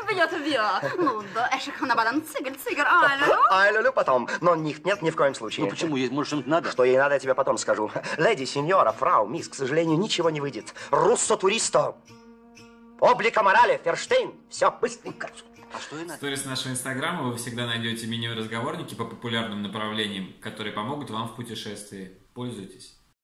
vet vi. Ну, да, она badan цигель, Ай, люлю потом. Но них нет ни в коем случае. Ну почему? Ей, может, что-нибудь надо? Что ей надо, я тебе потом скажу. Леди, сеньора, фрау, мисс, к сожалению, ничего не выйдет. Руссо туристо. Облика морали, Ферштейн. Все, быстренько. А что и В надо? сторис нашего инстаграма вы всегда найдете меню-разговорники по популярным направлениям, которые помогут вам в путешествии. Пользуйтесь.